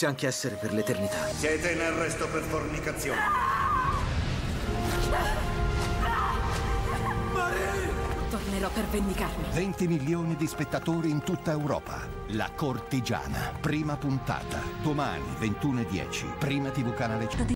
Potreste anche essere per l'eternità. Siete in arresto per fornicazione. Tornerò per vendicarmi. 20 milioni di spettatori in tutta Europa. La Cortigiana, prima puntata. Domani 21:10, Prima TV Canale 5.